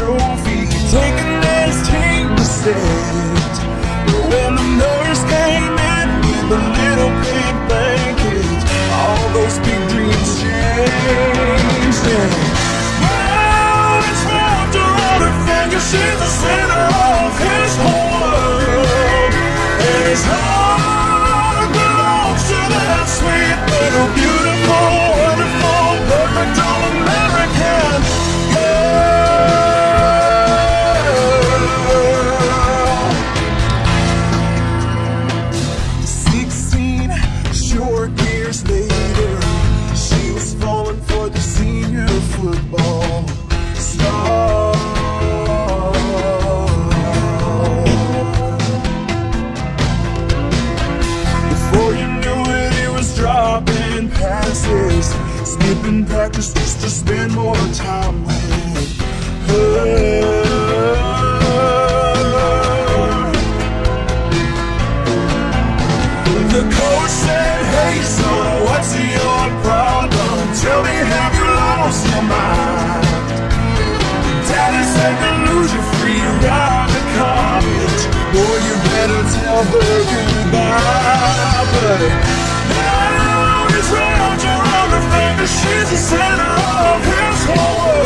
trophy, taking his team to state. But when the nurse came in with a little pink blanket, all those big dreams changed. Now it's wrapped around her finger, she's the center of his whole world. And his heart belongs to that sweet little beautiful, wonderful, perfect all-American girl. 16 short years later, she was falling for the senior football star. Before you knew it, he was dropping passes, skipping practice just to spend more time with her. The coach said, "Hey son, what's your problem? Tell me, have you lost your mind?" Daddy said to lose your free ride to college. Boy, you better tell her goodbye. But now he's wrapped around her finger, she's the center of his whole world.